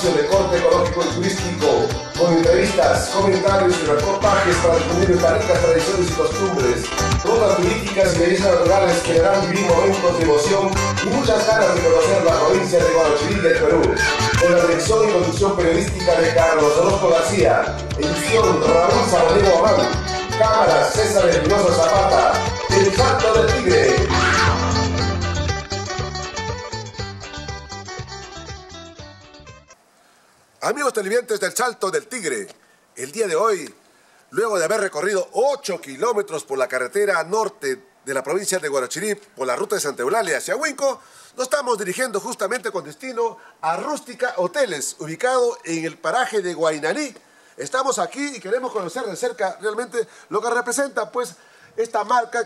espacio de corte ecológico y turístico, con entrevistas, comentarios y reportajes para difundir nuestras ricas tradiciones y costumbres, rutas turísticas y bellezas naturales que le dan vivir momentos de emoción y muchas ganas de conocer la provincia de Guarachirí del Perú. Con la dirección y conducción periodística de Carlos Orozco García, edición Raúl Sabanero Amán, cámara César Espinosa Zapata, El Salto del Tigre. Amigos televidentes del Salto del Tigre, el día de hoy, luego de haber recorrido 8 kilómetros por la carretera norte de la provincia de Guarachirí, por la ruta de Santa Eulalia hacia Huinco, nos estamos dirigiendo justamente con destino a Rústica Hoteles, ubicado en el paraje de Guainaní. Estamos aquí y queremos conocer de cerca realmente lo que representa pues esta marca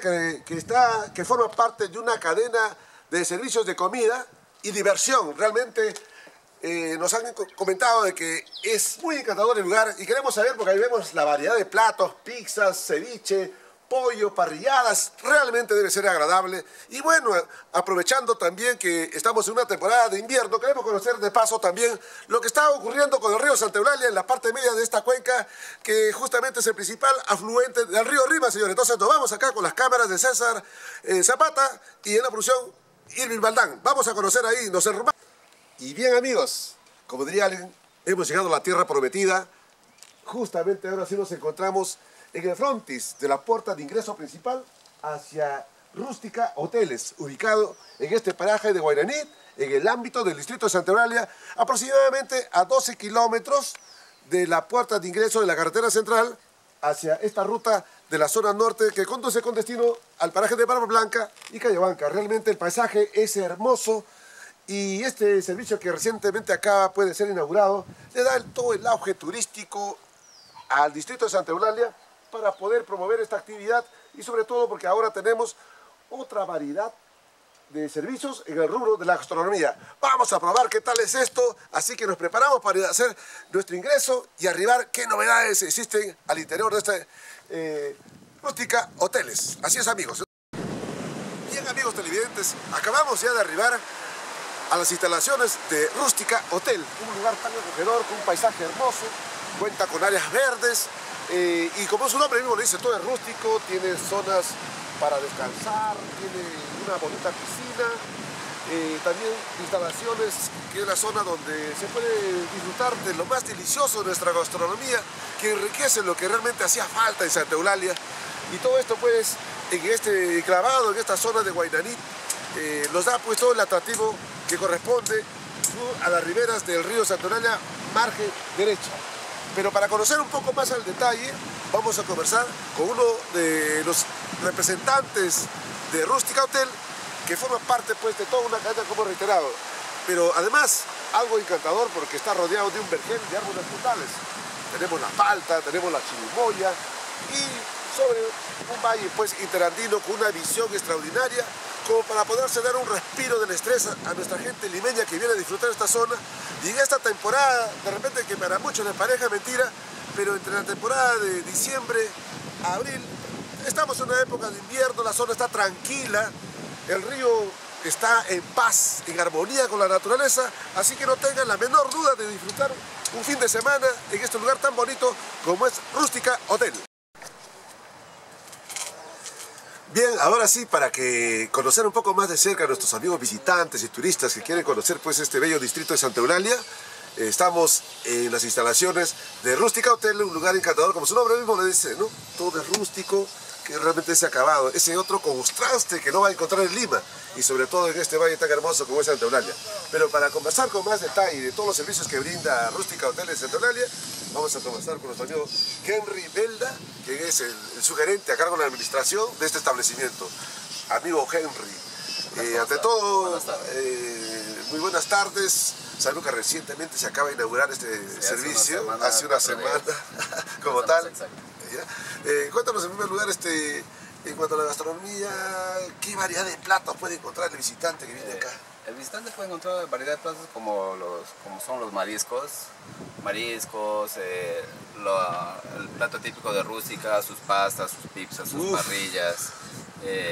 que forma parte de una cadena de servicios de comida y diversión. Realmente nos han comentado de que es muy encantador el lugar y queremos saber, porque ahí vemos la variedad de platos, pizzas, ceviche, pollo, parrilladas, realmente debe ser agradable. Y bueno, aprovechando también que estamos en una temporada de invierno, queremos conocer de paso también lo que está ocurriendo con el río Santa Eulalia en la parte media de esta cuenca, que justamente es el principal afluente del río Rima, señores. Entonces nos vamos acá con las cámaras de César Zapata y en la producción Irving Valdán. Vamos a conocer ahí, nos enrumamos. Y bien, amigos, como diría alguien, hemos llegado a la tierra prometida. Justamente ahora sí nos encontramos en el frontis de la puerta de ingreso principal hacia Rústica Hoteles, ubicado en este paraje de Guainaní, en el ámbito del distrito de Santa Eulalia, aproximadamente a 12 kilómetros de la puerta de ingreso de la carretera central hacia esta ruta de la zona norte que conduce con destino al paraje de Barba Blanca y Cayabanca. Realmente el paisaje es hermoso. Y este servicio que recientemente acaba puede ser inaugurado, le da todo el auge turístico al distrito de Santa Eulalia para poder promover esta actividad y sobre todo porque ahora tenemos otra variedad de servicios en el rubro de la gastronomía. Vamos a probar qué tal es esto, así que nos preparamos para hacer nuestro ingreso y arribar qué novedades existen al interior de este Rústica Hoteles. Así es, amigos. Bien, amigos televidentes, acabamos ya de arribar a las instalaciones de Rústica Hotel, un lugar tan acogedor, con un paisaje hermoso, cuenta con áreas verdes y como su nombre mismo lo dice, todo es rústico, tiene zonas para descansar, tiene una bonita piscina, también instalaciones que es la zona donde se puede disfrutar de lo más delicioso de nuestra gastronomía, que enriquece lo que realmente hacía falta en Santa Eulalia. Y todo esto pues en este clavado, en esta zona de Guainaní, nos da pues todo el atractivo que corresponde a las riberas del río Santa Eulalia, margen derecha. Pero para conocer un poco más al detalle, vamos a conversar con uno de los representantes de Rústica Hotel, que forma parte pues de toda una cadena, como reiterado. Pero además, algo encantador porque está rodeado de un vergel de árboles frutales. Tenemos la palta, tenemos la chirimoya y sobre un valle pues interandino con una visión extraordinaria, como para poderse dar un respiro del estrés a nuestra gente limeña que viene a disfrutar esta zona. Y en esta temporada, de repente que para muchos les parezca mentira, pero entre la temporada de diciembre a abril, estamos en una época de invierno, la zona está tranquila, el río está en paz, en armonía con la naturaleza, así que no tengan la menor duda de disfrutar un fin de semana en este lugar tan bonito como es Rústica Hotel. Bien, ahora sí, para que conocer un poco más de cerca a nuestros amigos visitantes y turistas que quieren conocer pues este bello distrito de Santa Eulalia, estamos en las instalaciones de Rústica Hotel, un lugar encantador, como su nombre mismo le dice, ¿no? Todo es rústico, que realmente es acabado, ese otro contraste que no va a encontrar en Lima y sobre todo en este valle tan hermoso como es Santa Eulalia. Pero para conversar con más detalle de todos los servicios que brinda Rústica Hotel en Santa Eulalia, vamos a conversar con nuestro amigo Henry Belda, que es el sugerente a cargo de la administración de este establecimiento. Amigo Henry, ante todo, muy buenas tardes. Sabemos que recientemente se acaba de inaugurar este servicio, hace una semana como tal. Cuéntanos en primer lugar, en cuanto a la gastronomía, ¿qué variedad de platos puede encontrar el visitante que viene acá? El visitante puede encontrar variedad de platos como son los mariscos, el plato típico de Rústica, sus pastas, sus pizzas, sus parrillas,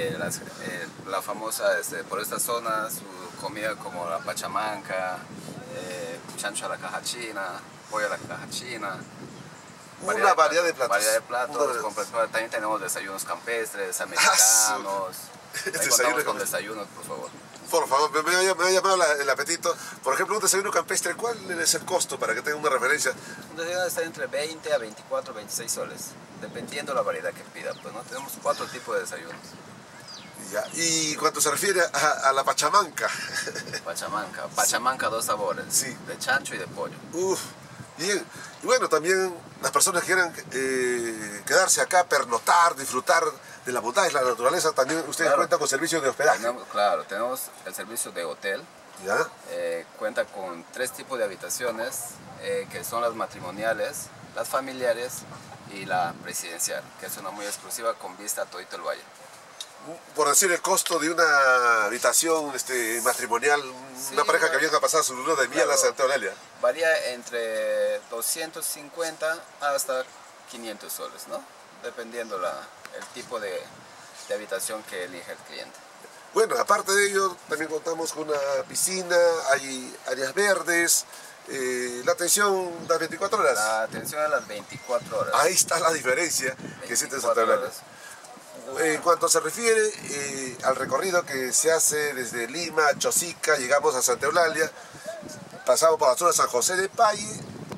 la famosa por esta zona, su comida como la pachamanca, chancho a la caja china, pollo a la caja china. Una variedad de platos. Variedad de platos. También tenemos desayunos campestres, americanos. Ahí contamos con desayunos, por favor. Por favor, me ha llamado el apetito. Por ejemplo, un desayuno campestre, ¿cuál es el costo para que tenga una referencia? Un desayuno está entre 20 a 24, 26 soles, dependiendo de la variedad que pida. Pues no tenemos 4 tipos de desayunos. Ya. Y cuando se refiere a la pachamanca. Pachamanca 2 sabores, sí. De chancho y de pollo. Uf, bien. Y bueno, también las personas que quieran quedarse acá, pernoctar, disfrutar de la bondad y la naturaleza, también ustedes cuentan con servicios de hospedaje. Tenemos el servicio de hotel. ¿Ya? Cuenta con 3 tipos de habitaciones, que son las matrimoniales, las familiares y la presidencial, que es una muy exclusiva con vista a todito el valle. Por decir el costo de una habitación matrimonial, sí, una pareja que viene a pasar su luna de miel a Santa Eulalia. Varía entre 250 hasta 500 soles, ¿no? Dependiendo el tipo de habitación que elige el cliente. Bueno, aparte de ello, también contamos con una piscina, hay áreas verdes, la atención las 24 horas. La atención a las 24 horas. Ahí está la diferencia que existe en Santa Eulalia. En cuanto se refiere al recorrido que se hace desde Lima, Chosica, llegamos a Santa Eulalia, pasamos por la zona de San José de Paye,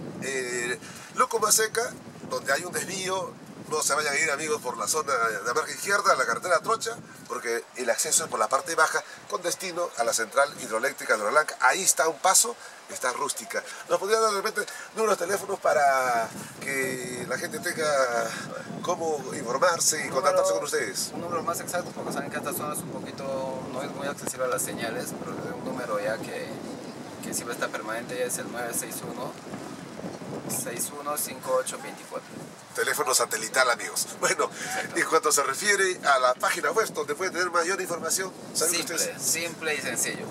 Lucumaseca, donde hay un desvío. No se vayan a ir, amigos, por la zona de la margen izquierda, la carretera Trocha, porque el acceso es por la parte baja, con destino a la central hidroeléctrica de Blanca. Ahí está un paso, está rústica. ¿Nos podrían dar de repente números de teléfonos para que la gente tenga cómo informarse y contactarse con ustedes? Un número más exacto, porque saben que esta zona es un poquito, no es muy accesible a las señales, pero un número ya que siempre está permanente, ya es el 961 615824. Teléfono satelital, amigos. Bueno, y cuando se refiere a la página web donde pueden tener mayor información, simple y sencillo.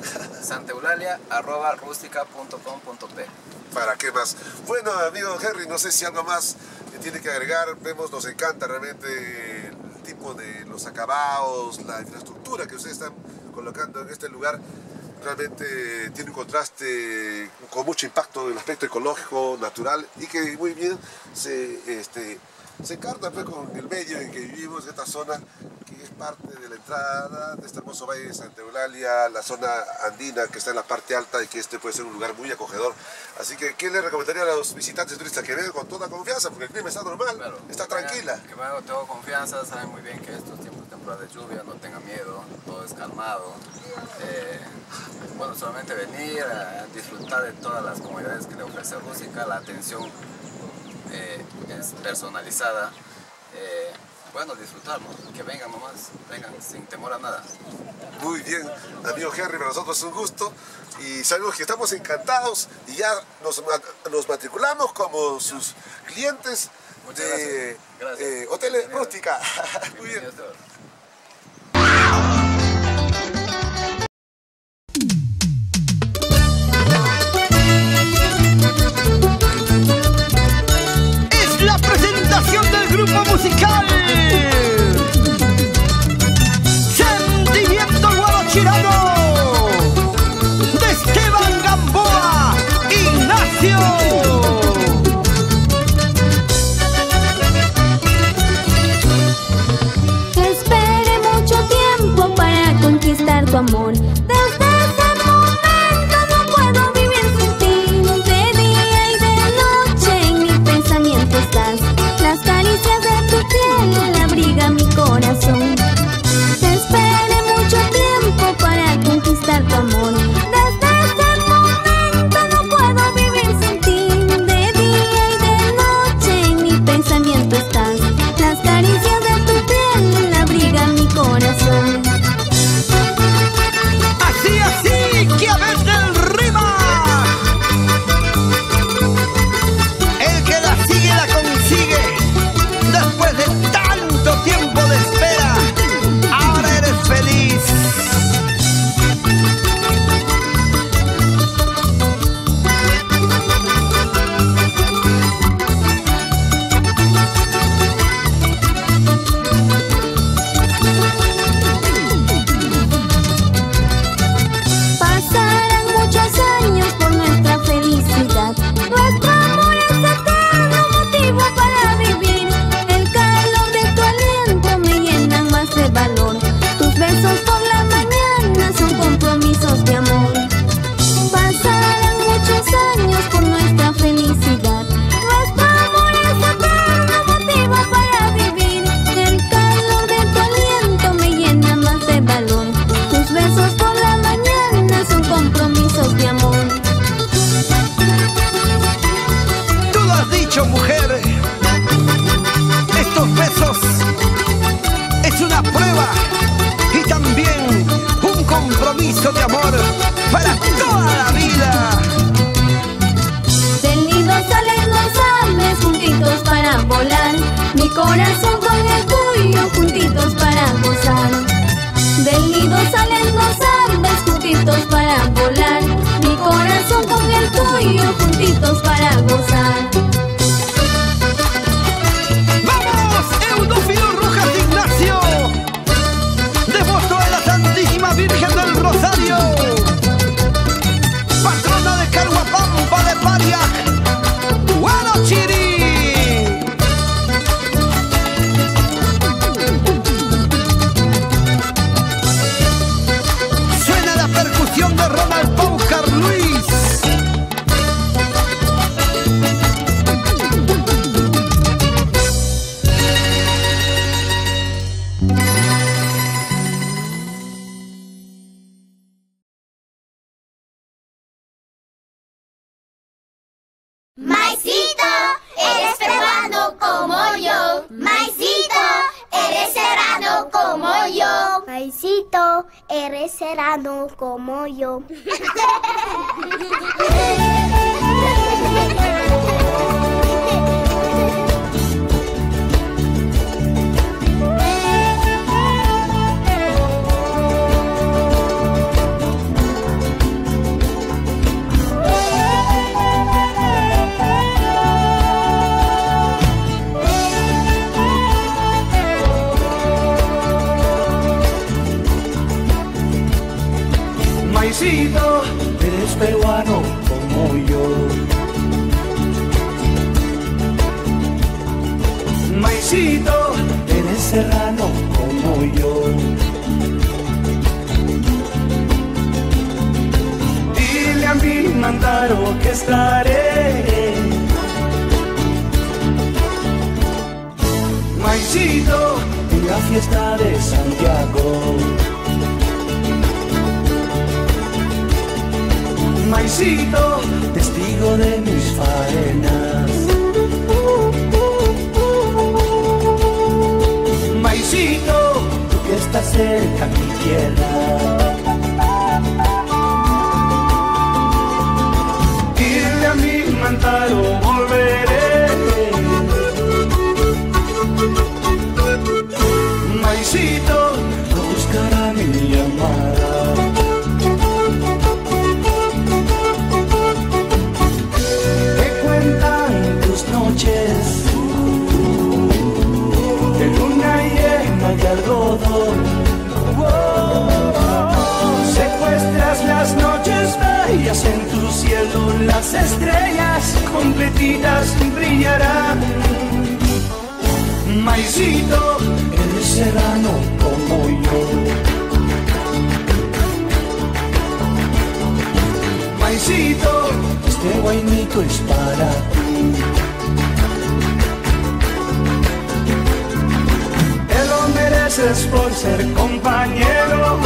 santeulalia@rustica.com.p. ¿Para qué más? Bueno, amigo Henry, no sé si algo más tiene que agregar. Nos encanta realmente el tipo de los acabados, la infraestructura que ustedes están colocando en este lugar. Realmente tiene un contraste con mucho impacto en el aspecto ecológico, natural, y que muy bien se encarna pues, con el medio en que vivimos, esta zona que es parte de la entrada de este hermoso valle de Santa Eulalia, la zona andina que está en la parte alta y que puede ser un lugar muy acogedor. Así que, ¿qué le recomendaría a los visitantes turistas? Que vengan con toda confianza, porque el clima está normal, claro, está tranquila. Que vengan con toda confianza, saben muy bien que estos tiempos de temporada de lluvia, no tengan miedo, todo es calmado. Bueno, solamente venir a disfrutar de todas las comodidades que le ofrece Rústica, la atención es personalizada. Bueno, disfrutar, ¿no? Que vengan nomás, vengan sin temor a nada. Muy bien, amigo Henry, para nosotros es un gusto y sabemos que estamos encantados y ya nos matriculamos como sus clientes de Hoteles Rústica. Muy bien. Es la presentación del grupo musical Sentimiento Guarachirano de Esteban Gamboa Ignacio. Esperé mucho tiempo para conquistar tu amor. Desde ese momento no puedo vivir sin ti. De día y de noche en mi pensamiento estás. Las caricias de tu piel abrigan mi corazón. Esperé mucho tiempo para conquistar tu amor. Desde ese momento no puedo vivir sin ti. De día y de noche en mi pensamiento estás. Las caricias de tu piel abrigan mi corazón. Así, que a veces rima. El que la sigue la consigue. Después de tanto tiempo de espera. compromiso de amor para toda la vida. Del nido salen dos aves juntitos para volar, mi corazón con el tuyo juntitos para gozar. Del nido salen dos aves juntitos para volar, mi corazón con el tuyo juntitos para gozar. ¡Vamos! Eudófilo Rojas Ignacio, devoto a la Santísima Virgen del Rosario, patrona de Caruapampa de Pariac, Guarachirí. Suena la percusión de Ronald Paucar Luis. Maicito, eres peruano como yo. Maicito, eres serrano como yo. Maicito, eres serrano como yo. Maicito, eres peruano como yo. Maicito, eres serrano como yo. Dile a mi Mantaro que estaré. Maicito, en la fiesta de Santiago. Maicito, testigo de mis faenas. Maicito, tú que estás cerca a mi tierra. Dile a mi Mantaro volveré. Maicito, a buscar a mi llamada. De luna llena y algodón, secuestras las noches bellas en tu cielo, las estrellas completitas brillarán. Maicito, eres serrano como yo. Maicito, este guainito es para ti. Mereces por ser compañero.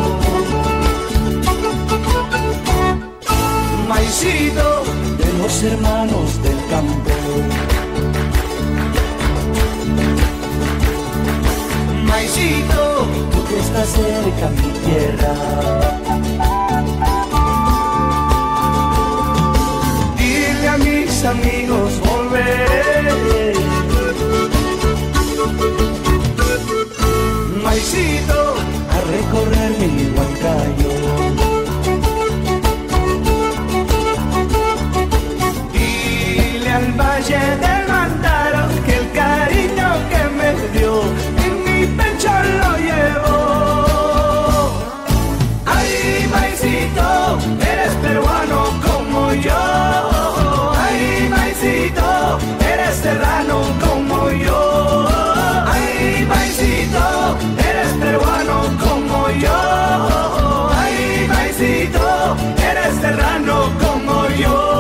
Maicito, de los hermanos del campo. Maicito, tú que estás cerca a mi tierra. Dile a mis amigos volveré. Maicito, a recorrer mi Huancayo. Dile al Valle del Mantaro que el cariño que me dio en mi pecho lo llevo. Ay, Maicito, eres peruano como yo. Ay, Maicito, eres serrano como yo. Ay, Maicito, eres peruano como yo. Ay, Maicito, eres serrano como yo.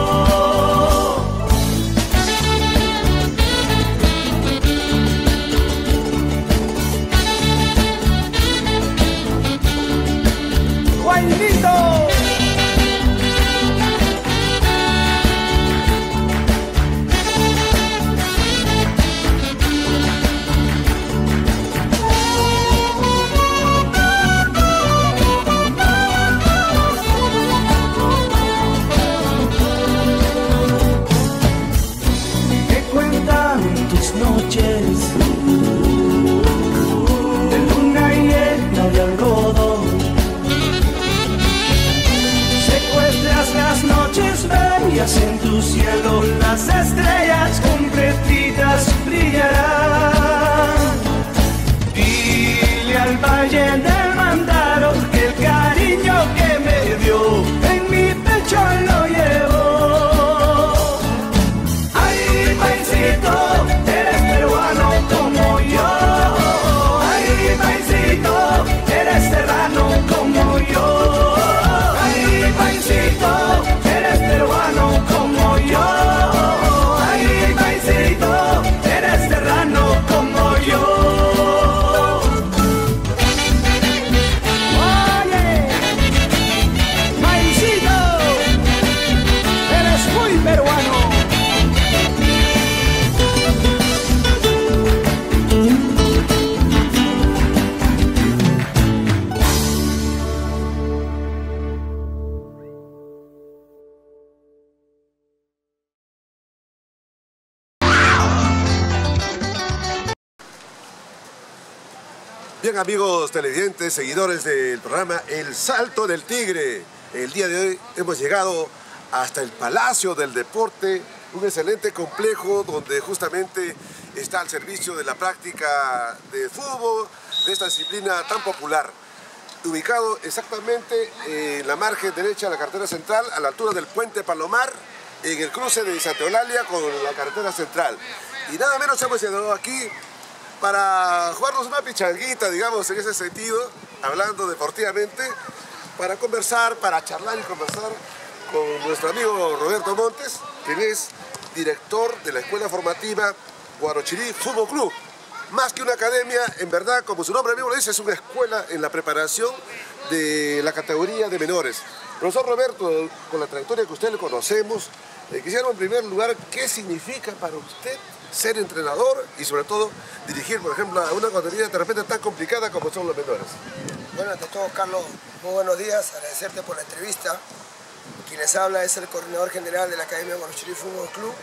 ¡Guainito! tu cielo las estrellas completitas brillarán. Dile al valle del Mandaro que el cariño que me dio en mi pecho lo llevo. Ay, paisito, eres peruano como yo. Ay, paisito, eres serrano como yo. Ay, paisito, eres peruano como yo. Ay, paisito, eres serrano como yo. Oye, paisito, eres muy peruano. Bien, amigos televidentes, seguidores del programa El Salto del Tigre. El día de hoy hemos llegado hasta el Palacio del Deporte, un excelente complejo donde justamente está al servicio de la práctica de fútbol, de esta disciplina tan popular. Ubicado exactamente en la margen derecha de la carretera central, a la altura del Puente Palomar, en el cruce de Santa Eulalia con la carretera central. Y nada menos hemos llegado aquí para jugarnos una pichanguita, digamos, en ese sentido, hablando deportivamente, para conversar, para charlar y conversar con nuestro amigo Roberto Montes, quien es director de la Escuela Formativa Guarochirí Fútbol Club. Más que una academia, en verdad, como su nombre mismo lo dice, es una escuela en la preparación de la categoría de menores. Profesor Roberto, con la trayectoria que usted le conocemos, quisiera en primer lugar, ¿qué significa para usted ser entrenador y sobre todo dirigir, por ejemplo, a una categoría de repente tan complicada como son los menores? Bueno, ante todo, Carlos, muy buenos días, agradecerte por la entrevista. Quien les habla es el coordinador general de la Academia Guarochirí Fútbol Club,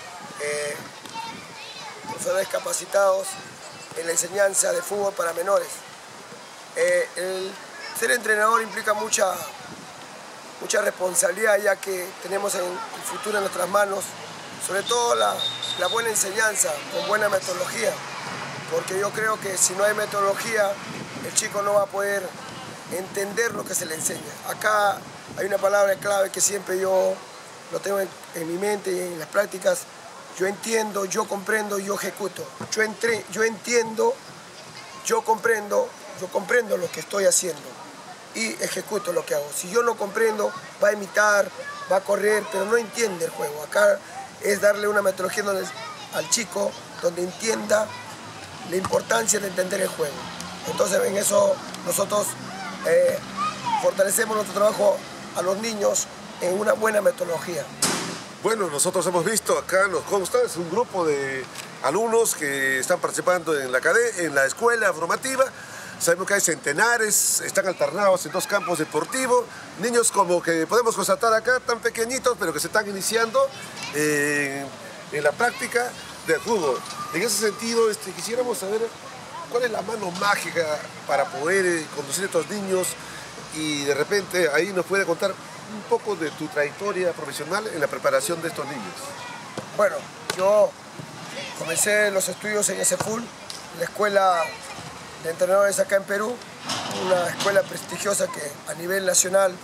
profesores capacitados en la enseñanza de fútbol para menores. El ser entrenador implica mucha responsabilidad, ya que tenemos el futuro en nuestras manos, sobre todo la buena enseñanza, con buena metodología, porque yo creo que si no hay metodología, el chico no va a poder entender lo que se le enseña. Acá hay una palabra clave que siempre yo lo tengo en mi mente y en las prácticas: yo entiendo, yo comprendo, yo ejecuto. Yo entiendo, yo comprendo lo que estoy haciendo y ejecuto lo que hago. Si yo no comprendo, va a imitar, va a correr, pero no entiende el juego. Acá es darle una metodología al chico donde entienda la importancia de entender el juego. Entonces, en eso nosotros fortalecemos nuestro trabajo a los niños en una buena metodología. Bueno, nosotros hemos visto acá, nos consta, es un grupo de alumnos que están participando en la escuela formativa. Sabemos que hay centenares, están alternados en 2 campos deportivos. Niños como que podemos constatar acá, tan pequeñitos, pero que se están iniciando en la práctica del fútbol. En ese sentido, quisiéramos saber cuál es la mano mágica para poder conducir a estos niños, y de repente ahí nos puede contar un poco de tu trayectoria profesional en la preparación de estos niños. Bueno, yo comencé los estudios en ESEFUL, la escuela de entrenadores acá en Perú, una escuela prestigiosa que a nivel nacional,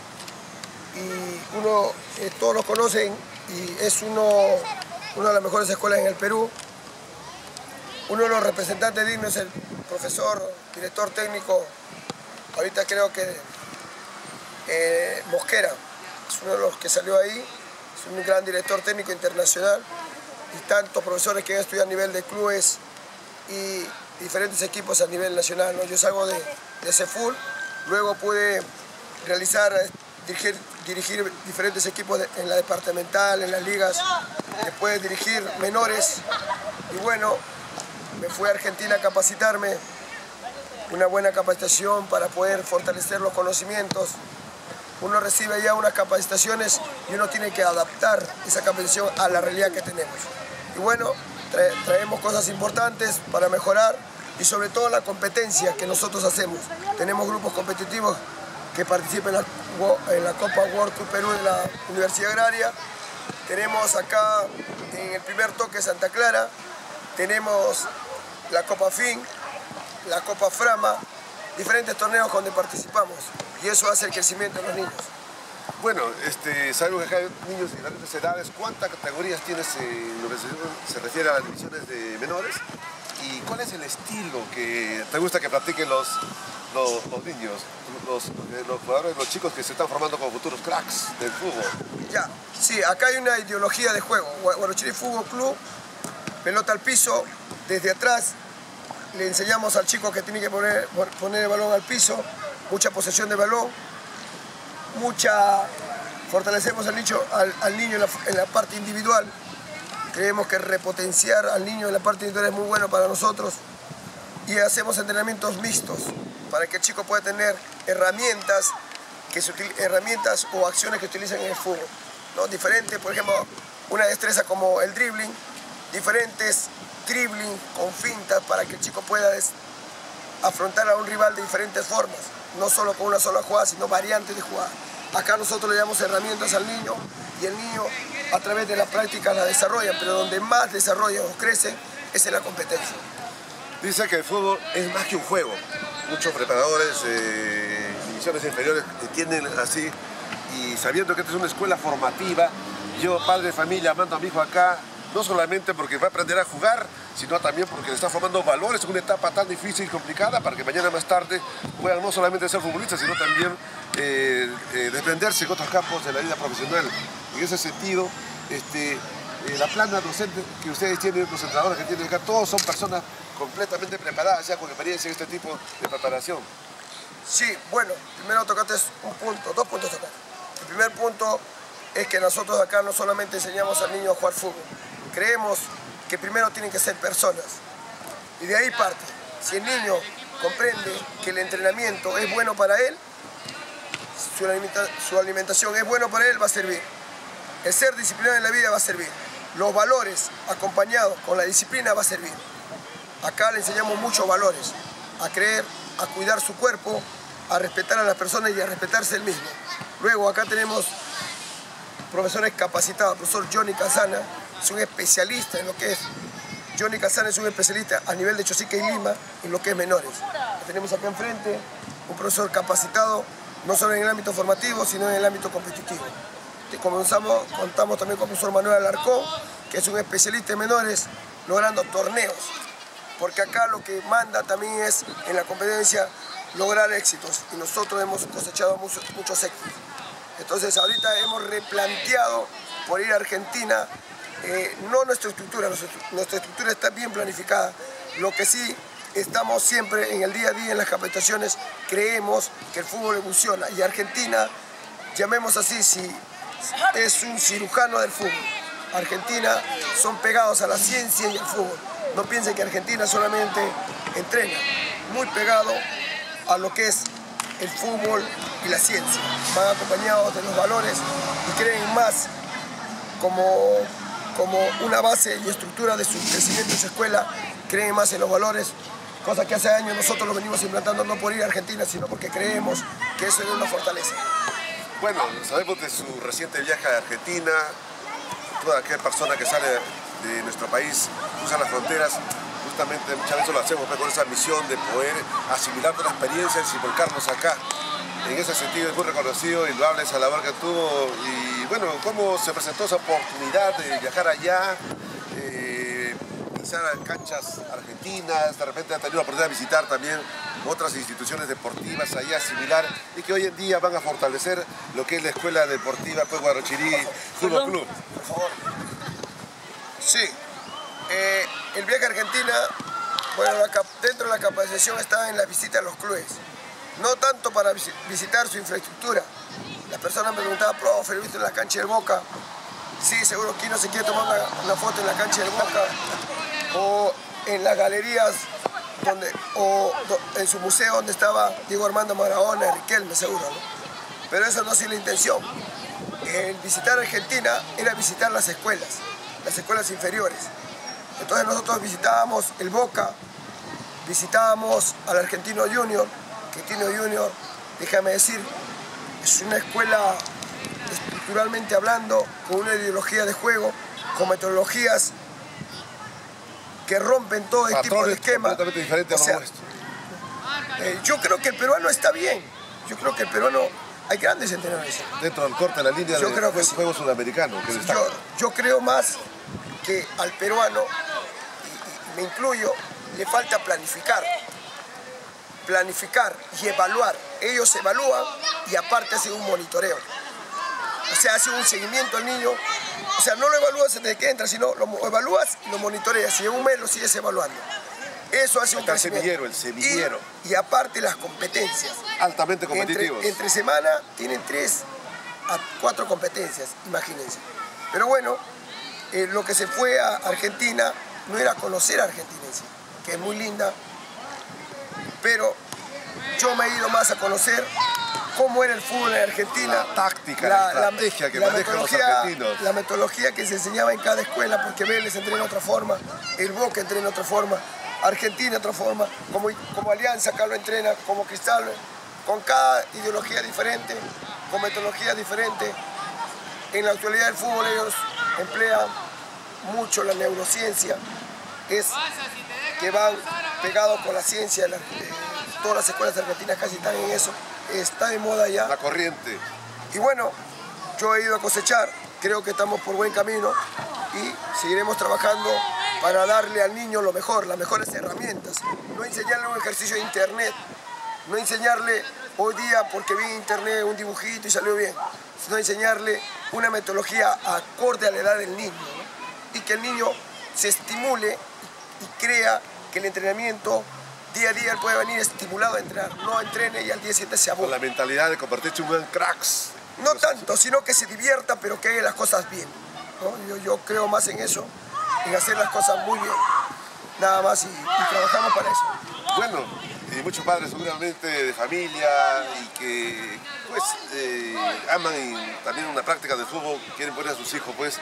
y todos lo conocen, y es una de las mejores escuelas en el Perú. Uno de los representantes dignos es el profesor, director técnico, ahorita creo que Mosquera, es uno de los que salió ahí, es un gran director técnico internacional, y tantos profesores que han estudiado a nivel de clubes y diferentes equipos a nivel nacional, ¿no? Yo salgo de ESEFUL, luego pude dirigir diferentes equipos en la departamental, en las ligas, después dirigir menores, y bueno, me fui a Argentina a capacitarme, una buena capacitación para poder fortalecer los conocimientos. Uno recibe ya unas capacitaciones y uno tiene que adaptar esa capacitación a la realidad que tenemos. Y bueno, traemos cosas importantes para mejorar, y sobre todo la competencia que nosotros hacemos. Tenemos grupos competitivos que participan en la Copa World Cup Perú de la Universidad Agraria. Tenemos acá en el primer toque Santa Clara, tenemos la Copa FIN, la Copa Frama, diferentes torneos donde participamos y eso hace el crecimiento de los niños. Bueno, sabemos que acá hay niños de diferentes edades. ¿Cuántas categorías tienes en lo que se refiere a las divisiones de menores? ¿Y cuál es el estilo que te gusta que practiquen los niños, los jugadores, los chicos que se están formando como futuros cracks del fútbol? Ya, sí, acá hay una ideología de juego. Guarachirí Fútbol Club, pelota al piso, desde atrás le enseñamos al chico que tiene que poner el balón al piso, mucha posesión de balón, fortalecemos al niño en la parte individual. Creemos que repotenciar al niño en la parte individual es muy bueno para nosotros y hacemos entrenamientos mixtos para que el chico pueda tener herramientas o acciones que utilizan en el fútbol, ¿no? Diferentes, por ejemplo, una destreza como el dribbling, diferentes dribbling con fintas para que el chico pueda afrontar a un rival de diferentes formas, no solo con una sola jugada, sino variantes de jugada. Acá nosotros le damos herramientas al niño y el niño a través de la práctica la desarrolla, pero donde más desarrolla o crece es en la competencia. Dice que el fútbol es más que un juego. Muchos preparadores, divisiones inferiores entienden así y sabiendo que esta es una escuela formativa, yo, padre de familia, mando a mi hijo acá, no solamente porque va a aprender a jugar, sino también porque le está formando valores en una etapa tan difícil y complicada para que mañana más tarde puedan no solamente ser futbolistas, sino también desprenderse en otros campos de la vida profesional. En ese sentido, la plana docente que ustedes tienen, los entrenadores que tienen acá, todos son personas completamente preparadas, ya con experiencia en este tipo de preparación. Sí, bueno, primero tocaste dos puntos tocaste. El primer punto es que nosotros acá no solamente enseñamos al niño a jugar fútbol, creemos que primero tienen que ser personas y de ahí parte. Si el niño comprende que el entrenamiento es bueno para él, su alimentación es bueno para él, va a servir. El ser disciplinado en la vida va a servir. Los valores acompañados con la disciplina va a servir. Acá le enseñamos muchos valores, a creer, a cuidar su cuerpo, a respetar a las personas y a respetarse él mismo. Luego acá tenemos profesores capacitados. El profesor Johnny Casana es un especialista en lo que es. Johnny Casana es un especialista a nivel de Chosica y Lima en lo que es menores. Lo tenemos acá enfrente, un profesor capacitado no solo en el ámbito formativo, sino en el ámbito competitivo. Contamos también con el profesor Manuel Alarcón, que es un especialista en menores, logrando torneos. Porque acá lo que manda también es, en la competencia, lograr éxitos. Y nosotros hemos cosechado muchos éxitos. Entonces ahorita hemos replanteado por ir a Argentina, no nuestra estructura está bien planificada. Lo que sí estamos siempre en el día a día en las capacitaciones, creemos que el fútbol evoluciona. Y Argentina, llamemos así, si es un cirujano del fútbol. Argentina son pegados a la ciencia y al fútbol. No piensen que Argentina solamente entrena, muy pegado a lo que es el fútbol y la ciencia. Van acompañados de los valores y creen más como una base y estructura de su crecimiento en su escuela, creen más en los valores, cosa que hace años nosotros lo venimos implantando no por ir a Argentina, sino porque creemos que eso es una fortaleza. Bueno, sabemos de su reciente viaje a Argentina, toda aquella persona que sale de nuestro país, cruza las fronteras, justamente muchas veces lo hacemos con esa misión de poder asimilar toda la experiencia y volcarnos acá. En ese sentido es muy reconocido y loable esa labor que tuvo y bueno, cómo se presentó esa oportunidad de viajar allá, pisar canchas argentinas, de repente ha tenido la oportunidad de visitar también otras instituciones deportivas allá, asimilar y que hoy en día van a fortalecer lo que es la Escuela Deportiva Guarachirí Fútbol Club. Por favor. Sí, el viaje a Argentina, bueno, dentro de la capacitación está en la visita a los clubes. No tanto para visitar su infraestructura. Las personas me preguntaban, profe, ¿lo he visto en la cancha del Boca? Sí, seguro que no se quiere tomar una foto en la cancha del Boca o en las galerías o en su museo donde estaba Diego Armando Maradona, Riquelme, seguro, ¿no? Pero esa no es la intención. El visitar Argentina era visitar las escuelas inferiores. Entonces nosotros visitábamos el Boca, visitábamos al Argentino Junior, que Argentino Junior, déjame decir, es una escuela estructuralmente hablando, con una ideología de juego, con metodologías que rompen todo el tipo de esquema. Completamente diferente a lo nuestro. Yo creo que el peruano está bien. Yo creo que el peruano, hay grandes entrenadores. Dentro del corte de la línea Yo creo que sí. juego sudamericano. Que yo creo más que al peruano, y me incluyo, le falta planificar y evaluar. Ellos evalúan y aparte hacen un monitoreo. O sea, hacen un seguimiento al niño. O sea, no lo evalúas desde que entra, sino lo evalúas y lo monitoreas. Y en un mes lo sigues evaluando. Eso hace un crecimiento. El semillero. Y aparte las competencias. Altamente competitivos. Entre semana tienen 3 a 4 competencias, imagínense. Pero bueno, lo que se fue a Argentina no era conocer a Argentina, que es muy linda, pero yo me he ido más a conocer cómo era el fútbol en Argentina. La táctica, la estrategia que manejan los argentinos. La metodología que se enseñaba en cada escuela, porque Vélez entrena de otra forma, el Boca entrena de otra forma, Argentina de otra forma, como Alianza acá lo entrena, como Cristal, con cada ideología diferente, con metodología diferente. En la actualidad del fútbol ellos emplean mucho la neurociencia, es que van pegados con la ciencia, todas las escuelas argentinas casi están en eso, está de moda ya. La corriente. Y bueno, yo he ido a cosechar, creo que estamos por buen camino y seguiremos trabajando para darle al niño lo mejor, las mejores herramientas. No enseñarle un ejercicio de internet, no enseñarle hoy día porque vi en internet un dibujito y salió bien, sino enseñarle una metodología acorde a la edad del niño, ¿no? Y que el niño se estimule y crea que el entrenamiento día a día él puede venir estimulado a entrenar, no entrene y al día siguiente se aburre. Con la mentalidad de convertirse en un buen cracks. No tanto, sino que se divierta, pero que haga las cosas bien, ¿no? Yo creo más en eso, en hacer las cosas muy bien, nada más, y trabajamos para eso. Bueno, y muchos padres seguramente de familia y que pues aman y también una práctica de fútbol, quieren poner a sus hijos pues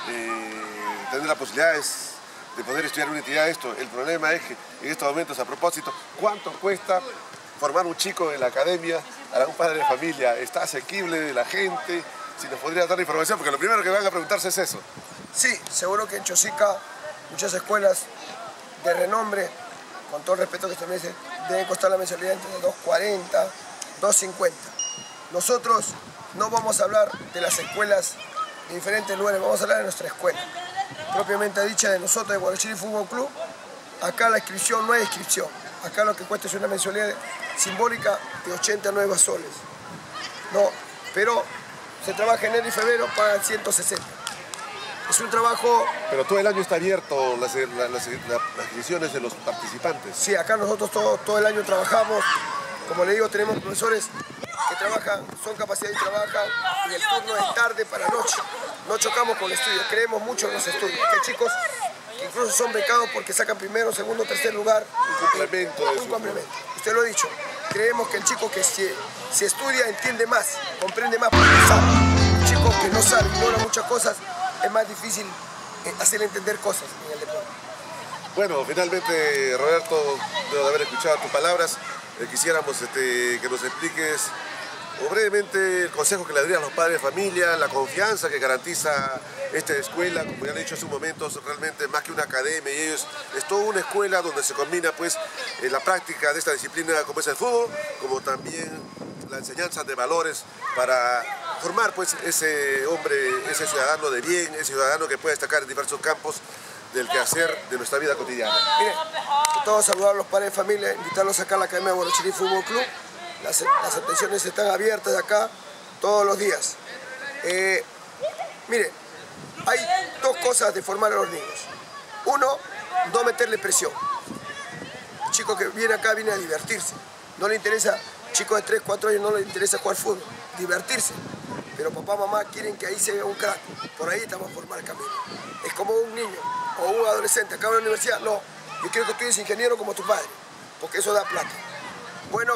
tener las posibilidades de poder estudiar una entidad de esto. El problema es que en estos momentos, a propósito, ¿cuánto cuesta formar un chico en la academia a un padre de familia? ¿Está asequible de la gente? Si nos podría dar la información, porque lo primero que van a preguntarse es eso. Sí, seguro que en Chosica muchas escuelas de renombre, con todo el respeto que se merece, deben costar la mensualidad entre 2.40, 2.50. Nosotros no vamos a hablar de las escuelas de diferentes lugares, vamos a hablar de nuestra escuela. Propiamente dicha de nosotros, de Guarachirí Fútbol Club, acá la inscripción no hay inscripción. Acá lo que cuesta es una mensualidad simbólica de 89 soles. No, pero se trabaja en enero y febrero, pagan 160. Es un trabajo... Pero todo el año está abierto las inscripciones de los participantes. Sí, acá nosotros todo el año trabajamos. Como le digo, tenemos profesores que trabajan, son capacidades y trabajan, y el turno es tarde para noche. No chocamos con el estudio, creemos mucho en los estudios. Hay chicos que incluso son becados porque sacan primero, segundo, tercer lugar. Un complemento. Un complemento. Usted lo ha dicho. Creemos que el chico que si estudia entiende más, comprende más, porque sabe. El chico que no sabe, ignora muchas cosas, es más difícil hacerle entender cosas en el deporte. Bueno, finalmente, Roberto, luego de haber escuchado tus palabras, quisiéramos que nos expliques brevemente el consejo que le darían a los padres de familia, la confianza que garantiza esta escuela, como ya le he dicho hace un momento, realmente más que una academia, y ellos es toda una escuela donde se combina pues la práctica de esta disciplina como es el fútbol, como también la enseñanza de valores para formar pues ese hombre, ese ciudadano de bien, ese ciudadano que puede destacar en diversos campos del quehacer de nuestra vida cotidiana. Miren, todos saludar a los padres de familia, invitarlos acá a la Academia de Guarachirí Fútbol Club. Las atenciones están abiertas acá todos los días. Miren, hay dos cosas de formar a los niños. Uno, no meterle presión. El chico que viene acá viene a divertirse. No le interesa, chico de 3, 4 años no le interesa jugar fútbol, divertirse. Pero papá, mamá quieren que ahí se vea un crack. Por ahí estamos a formar el camino. Es como un niño o un adolescente, acaba en la universidad. No, yo quiero que tú eres ingeniero como tu padre, porque eso da plata. Bueno,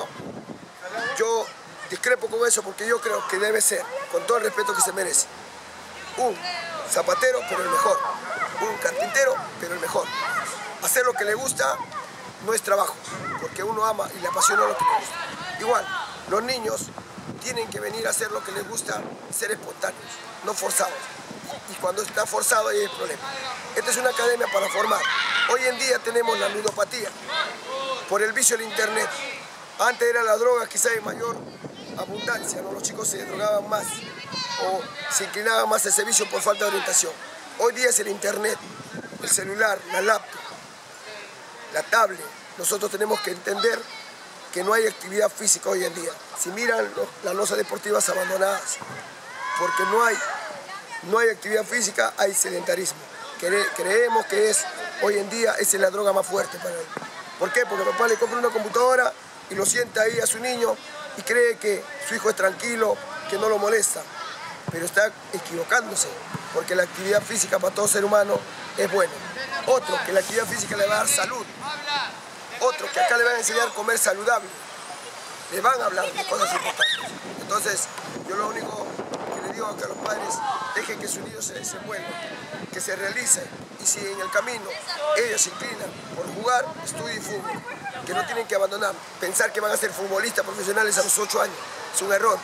yo discrepo con eso porque yo creo que debe ser, con todo el respeto que se merece, un zapatero, pero el mejor. Un carpintero, pero el mejor. Hacer lo que le gusta no es trabajo, porque uno ama y le apasiona lo que le gusta. Igual, los niños tienen que venir a hacer lo que les gusta, ser espontáneos, no forzados. Y cuando está forzado ahí hay problema. Esta es una academia para formar. Hoy en día tenemos la ludopatía por el vicio del internet. Antes era la droga quizá de mayor abundancia, ¿no? Los chicos se drogaban más o se inclinaban más a ese vicio por falta de orientación. Hoy día es el internet, el celular, la laptop, la tablet. Nosotros tenemos que entender que no hay actividad física hoy en día. Si miran las losas deportivas abandonadas, porque no hay actividad física, hay sedentarismo. Creemos que hoy en día esa es la droga más fuerte para él. ¿Por qué? Porque papá le compra una computadora y lo sienta ahí a su niño y cree que su hijo es tranquilo, que no lo molesta. Pero está equivocándose, porque la actividad física para todo ser humano es buena. Otro, que la actividad física le va a dar salud. Otro, que acá le van a enseñar a comer saludable. Le van a hablar de cosas importantes. Entonces, yo lo único que le digo a los padres, dejen que sus niños se muevan, que se realicen. Y si en el camino ellos se inclinan por jugar, estudien fútbol. Que no tienen que abandonar. Pensar que van a ser futbolistas profesionales a los 8 años. Es un error.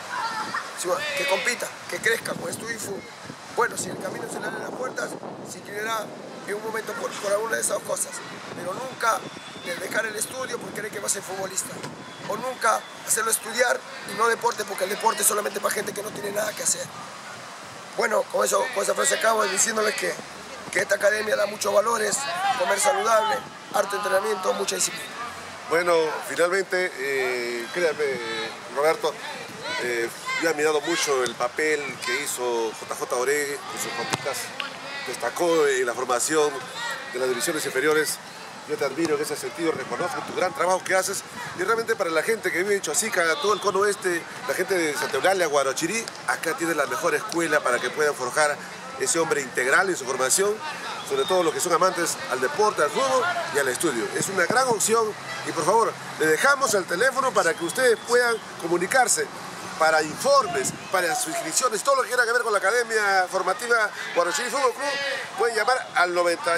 Que compita, que crezca, pues estudie fútbol. Bueno, si en el camino se le abren las puertas, se inclinará en un momento por alguna de esas cosas. Pero nunca dejar el estudio porque cree que va a ser futbolista. O nunca hacerlo estudiar y no deporte, porque el deporte es solamente para gente que no tiene nada que hacer. Bueno, con esa frase acabo diciéndoles que esta academia da muchos valores, comer saludable, harto entrenamiento, mucha disciplina. Bueno, finalmente, créame, Roberto, yo he admirado mucho el papel que hizo JJ Oregue con sus papitas. Destacó en la formación de las divisiones inferiores. Yo te admiro en ese sentido, reconozco tu gran trabajo que haces. Y realmente para la gente que vive en Chosica, todo el cono oeste, la gente de Santa Eulalia, Guarachirí, acá tiene la mejor escuela para que puedan forjar ese hombre integral en su formación, sobre todo los que son amantes al deporte, al fútbol y al estudio. Es una gran opción y por favor, le dejamos el teléfono para que ustedes puedan comunicarse para informes, para suscripciones, todo lo que quiera que ver con la Academia Formativa Guarachirí Fútbol Club. Pueden llamar al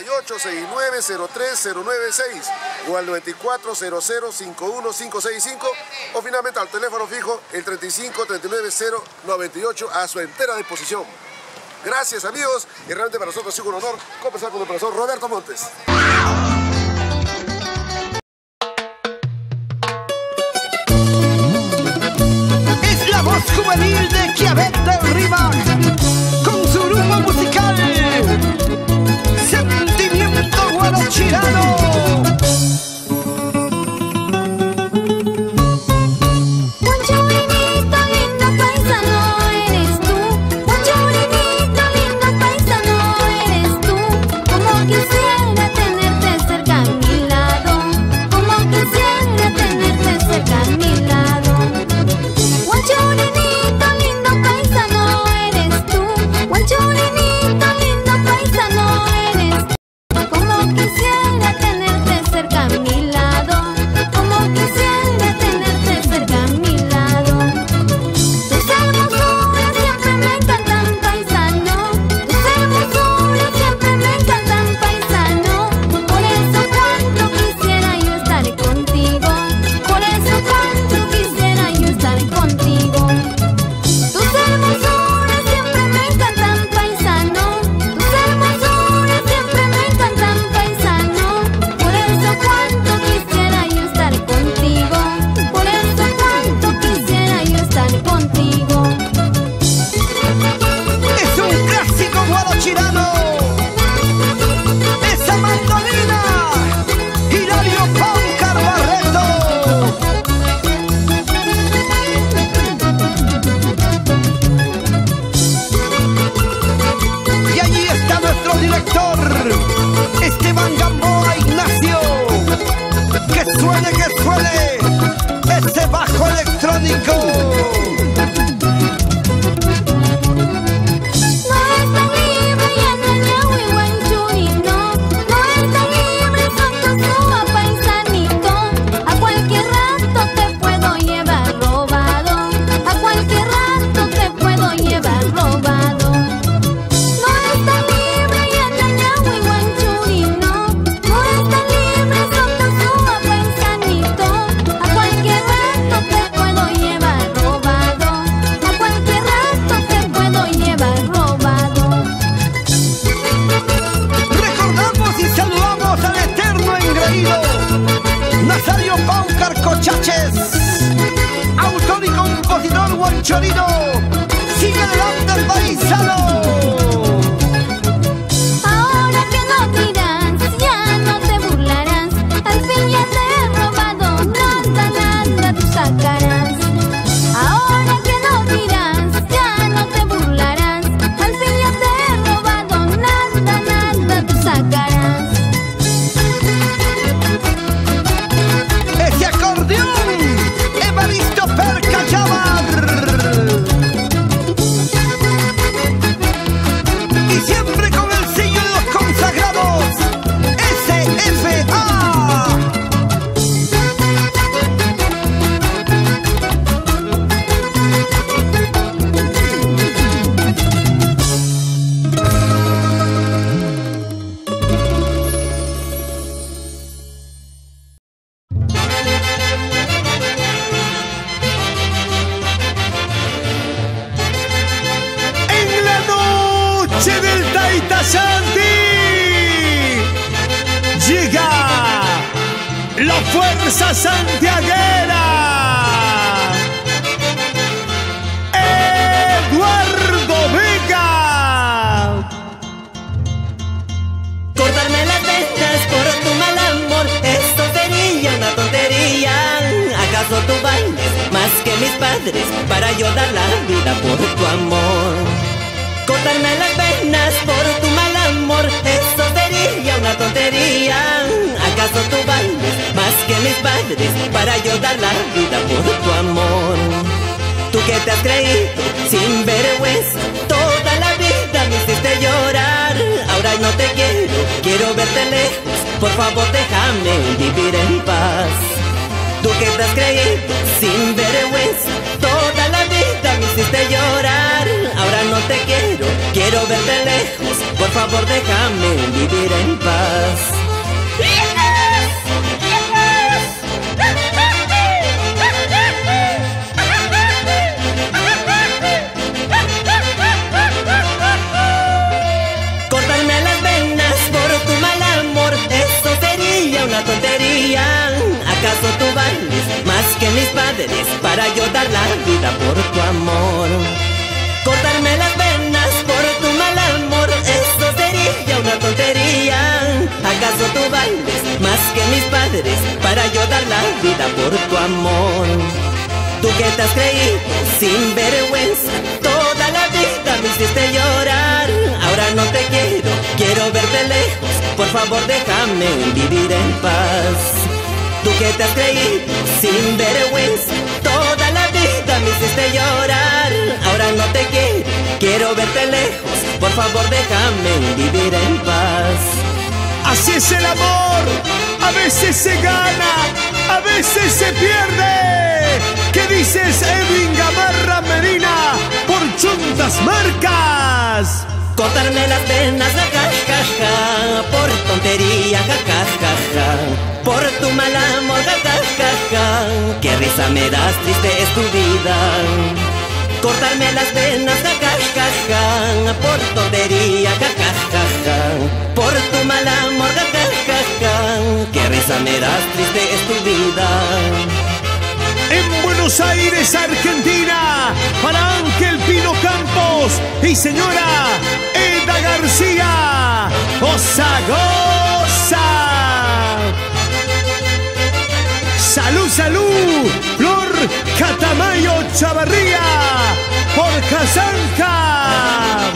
9869-03096 o al 9400-51565 o finalmente al teléfono fijo el 3539-098 a su entera disposición. Gracias amigos y realmente para nosotros ha sido un honor conversar con el profesor Roberto Montes. Es la voz juvenil de Chiavet del Rimac con su rumbo musical, sentimiento guarachirano. Quisiera Chorino. Sigue adelante el paisano. Ahora que no dirás, ya no te burlarás. Al fin ya te he robado, nada tú sacarás. Ahora que no dirás, ya no te burlarás. Al fin ya te he robado, nada tú sacarás. Ese acordeón, Evaristo Perca Llamar. Y siempre con el sello de los consagrados, SFA. En la noche del Taita Santi llega la fuerza santiaguera. Eduardo Vega. Cortarme las venas por tu mal amor, esto sería una tontería. ¿Acaso tú vales más que mis padres para yo dar la vida por tu amor? Cortarme las venas por tu mal amor, eso sería una tontería. ¿Acaso tú vales más que mis padres para yo dar la vida por tu amor? Tú que te has creído sin vergüenza, toda la vida me hiciste llorar. Ahora no te quiero verte lejos, por favor déjame vivir en paz. Tú que te has creído sin vergüenza, toda la vida me hiciste llorar. Ahora no te quiero verte lejos, por favor déjame vivir en paz. Cortarme las venas por tu mal amor, eso sería una tontería. ¿Acaso tú vales más que mis padres para yo dar la vida por tu amor? Cortarme las venas por tu mal amor, eso sería una tontería. ¿Acaso tú vales más que mis padres para yo dar la vida por tu amor? Tú que te has creído sin vergüenza, toda la vida me hiciste llorar. Ahora no te quiero verte lejos, por favor déjame vivir en paz. Tú que te has creído sin vergüenza, toda la vida me hiciste llorar. Ahora no te quiero verte lejos, por favor déjame vivir en paz. Así es el amor, a veces se gana, a veces se pierde. ¿Qué dices, Edwin Gamarra Medina, por Chuntas Marcas? Cortarme las venas, ja, ja, ja, ja, por tontería, ja, ja, ja, ja. Por tu mal amor, ja, ja, ja, ja. Qué risa me das, triste es tu vida. Cortarme las venas, ja, ja, ja, ja. Por tontería, ja, ja, ja, ja. Por tu mal amor, ja, ja, ja, ja. Qué risa me das, triste es tu vida. En Buenos Aires, Argentina, para Ángel Pino Campos y señora Eda García. ¡Goza, goza! ¡Salud, salud! Flor Catamayo Chavarría, por Casanca.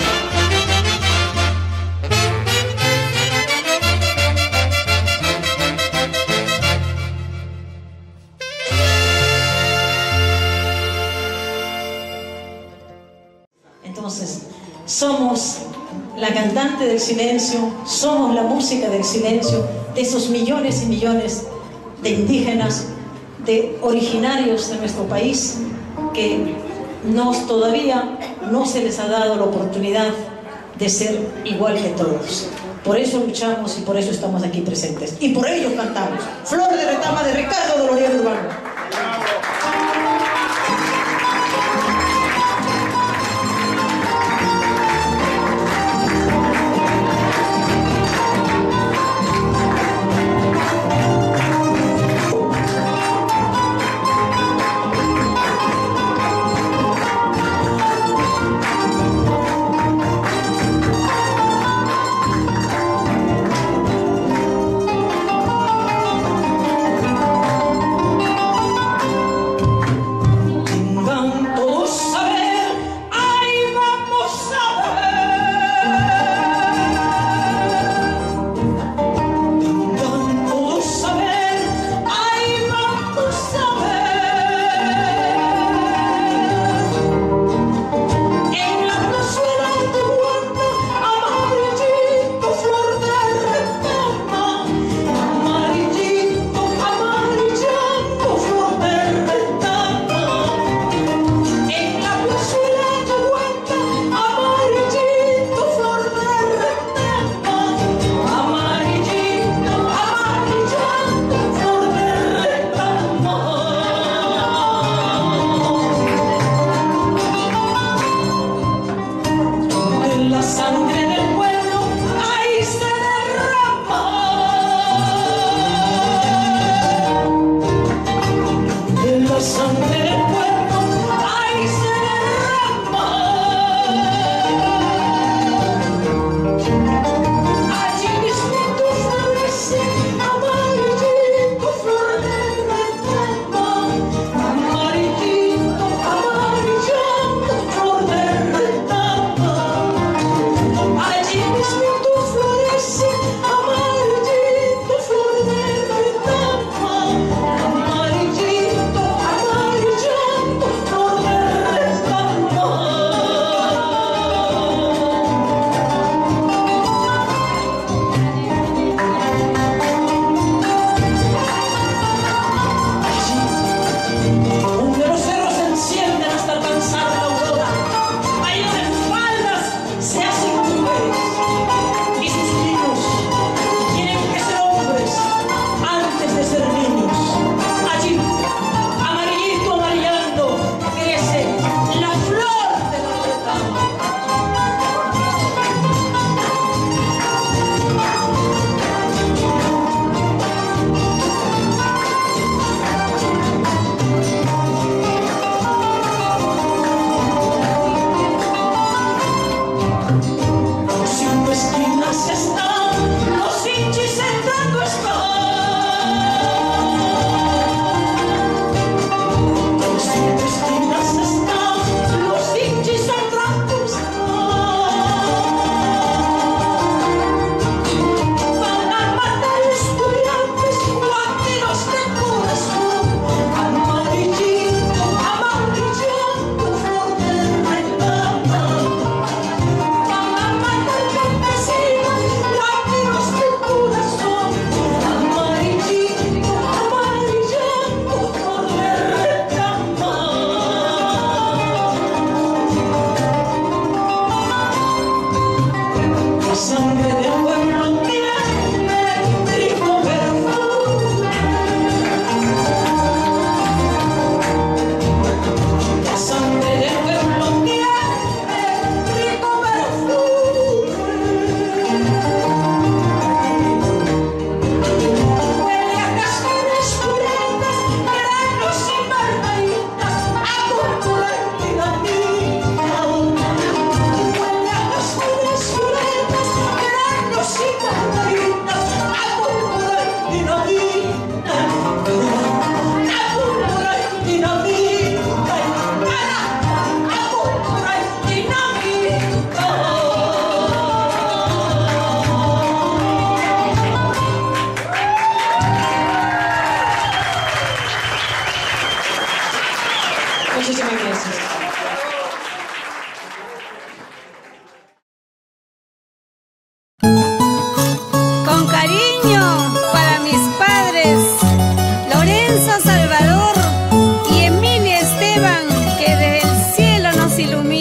Entonces, somos la cantante del silencio, somos la música del silencio de esos millones y millones de indígenas, de originarios de nuestro país, que todavía no se les ha dado la oportunidad de ser igual que todos. Por eso luchamos y por eso estamos aquí presentes. Y por ello cantamos Flor de Retama de Ricardo Doloriano Urbano.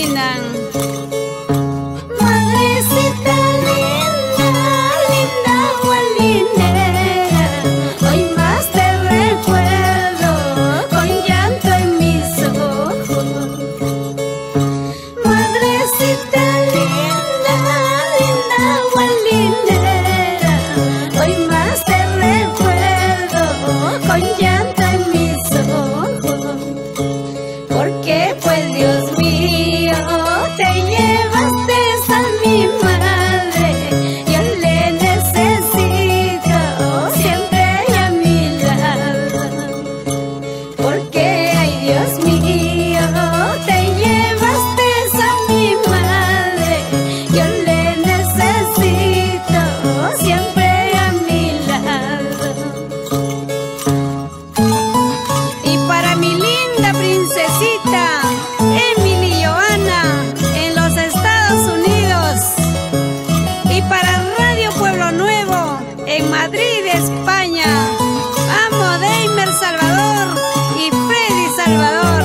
imaginan. Madrecita linda, linda molinera, hoy más te recuerdo con llanto en mis ojos. Madrecita linda, linda molinera, hoy más te recuerdo con llanto en mis ojos. Porque pues Dios mío, te llevaste a mi madre, yo le necesito siempre a mi lado. Porque ay Dios mío, te llevaste a mi madre, yo le necesito siempre a mi lado. Y para mi linda princesita Emily Joana en los Estados Unidos. Y para Radio Pueblo Nuevo en Madrid, España. Amo Deimer Salvador y Freddy Salvador.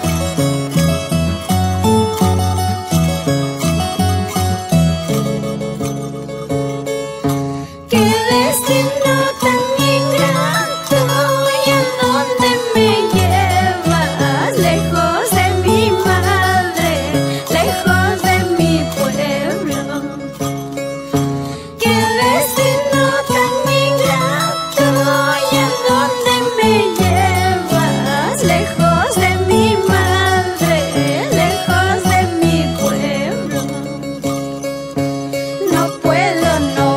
Qué destino tan ingrato, y a dónde me llevas, lejos de mi madre, lejos de mi pueblo. Qué destino tan ingrato, y a dónde me llevas, lejos de mi madre, lejos de mi pueblo. No puedo,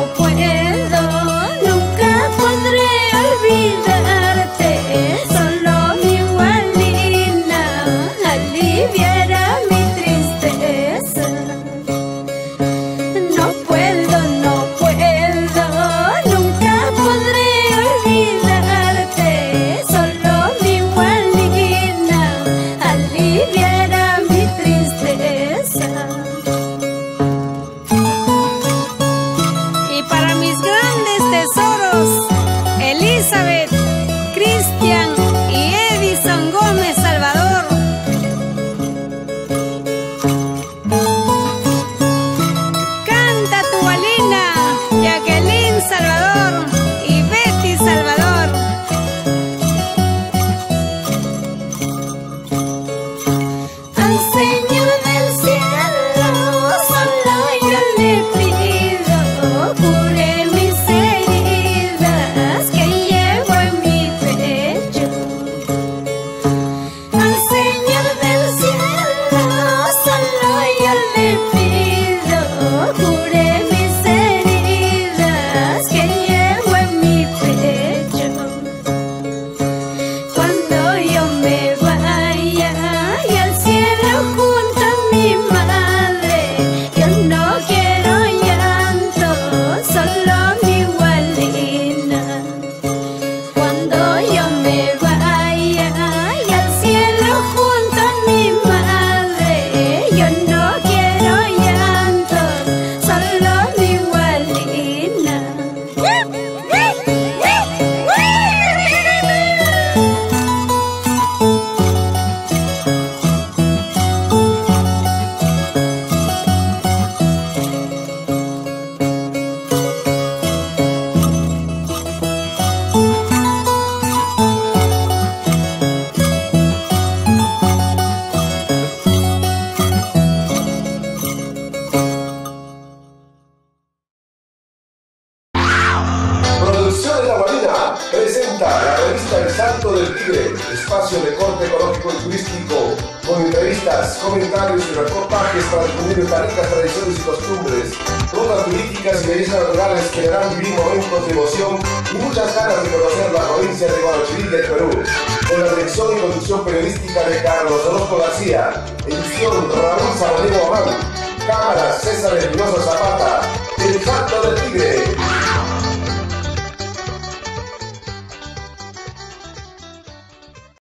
nunca podré olvidarte. Solo mi Gualina aliviará mi tristeza. No puedo, nunca podré olvidarte. Solo mi Gualina aliviará mi tristeza. Y para mis grandes tesoros, Elizabeth, Cristian y Edison Gómez Salvador. Canta tu Gualina, Jacqueline Salvador y Betty Salvador. Al Señor del cielo solo yo le pido, cure mis heridas que llevo en mi pecho. Al Señor del cielo solo yo le pido, cure mis heridas que llevo en mi pecho. Cuando yo me vaya y al cielo junto a mi madre, yo no quiero llanto, solo mi Gualina. Cuando yo me vaya y al cielo junto a mi madre, yo no quiero llanto, solo mi Gualina. Producciones La Gualina presenta la revista El Salto del Tigre, espacio de corte ecológico y turístico, con entrevistas, comentarios y reportajes para difundir nuestras ricas tradiciones y costumbres, rutas turísticas y bellezas naturales que harán vivir momentos de emoción y muchas ganas de conocer la provincia de Guarachirí del Perú. Con la dirección y conducción periodística de Carlos Orozco García, edición Raúl Sabanero Amán, cámara César Espinosa Zapata, El Salto del